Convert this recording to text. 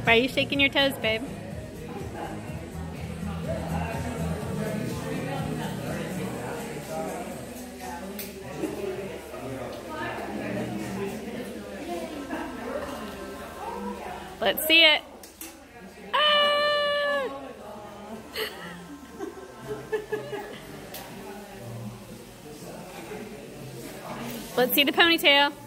Why are you shaking your toes, babe? Let's see it. Ah! Let's see the ponytail.